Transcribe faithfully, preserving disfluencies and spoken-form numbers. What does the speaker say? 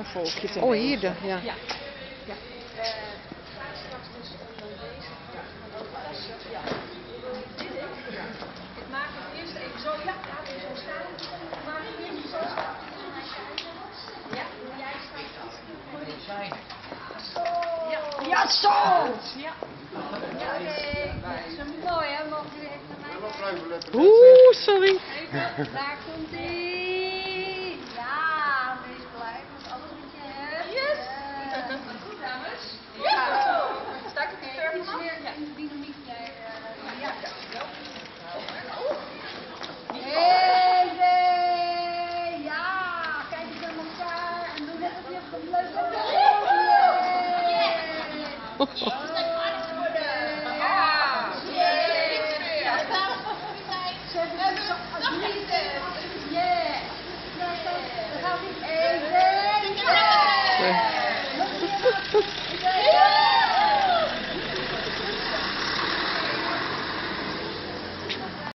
volkje te Oh, lezen. hier, de, ja. Ja. Ja. Gaat straks dus om dan deze. Ja, van dat tasje. Ja. Ik maak het eerst even zo. Ja, laat hem zo staan. Ik maak het eerst zo staan. Ja, jij staat. Zo. Ja, ja zo! Ja. Ja, oké. Dat is mooi, hè? Mogen jullie even naar mij? Oeh, sorry. Even, daar komt ie. Ja, wees blij met alles wat je hebt. Yes! Uh, goed, dames. Ja! Sta ik het niet ver vanaf? Ja, in de dynamiek jij. Uh, ja, ja. Hey, hey, ja! Kijk eens naar elkaar en doe net of je het leuk hebt. Yeah!